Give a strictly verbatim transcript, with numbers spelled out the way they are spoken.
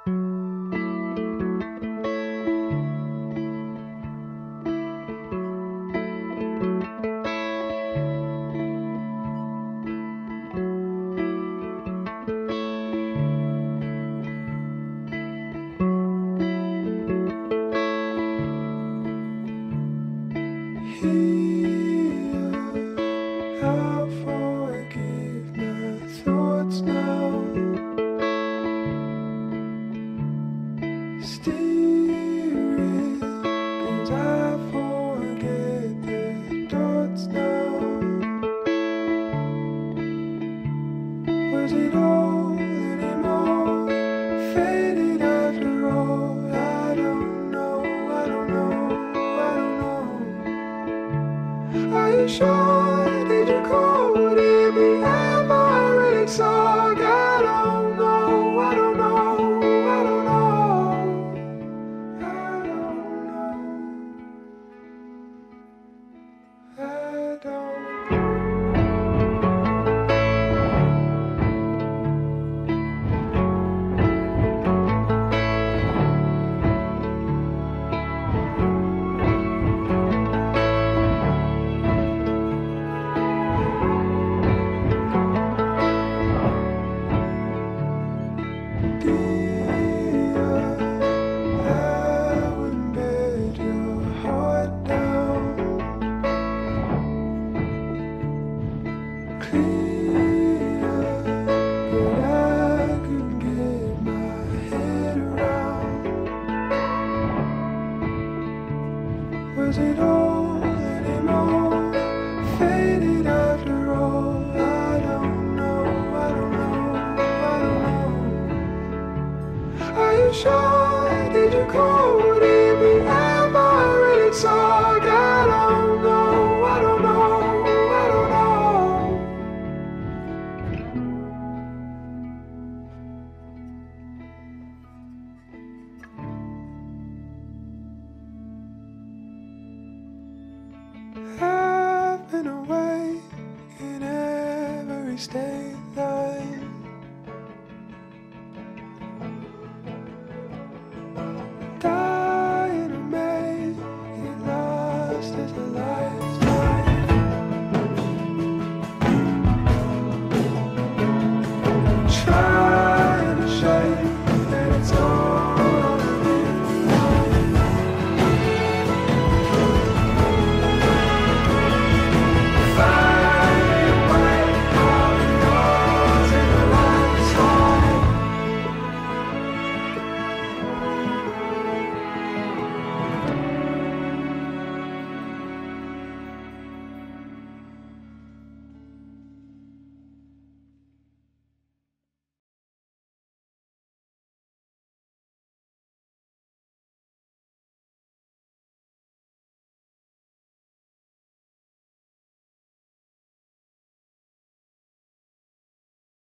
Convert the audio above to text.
I'll forgive my thoughts now. Steering, 'cause I forget the dots now. Was it all anymore? Faded after all. I don't know, I don't know, I don't know. Are you sure? Did you call? Did we ever really talk? I don't know, I don't know, I don't know, I don't know, I don't. Was it all anymore? Faded after all. I don't know, I don't know, I don't know. Are you sure? Did you call? Did we ever really talk? I don't know, I don't know, I don't know. I've been away in every state line.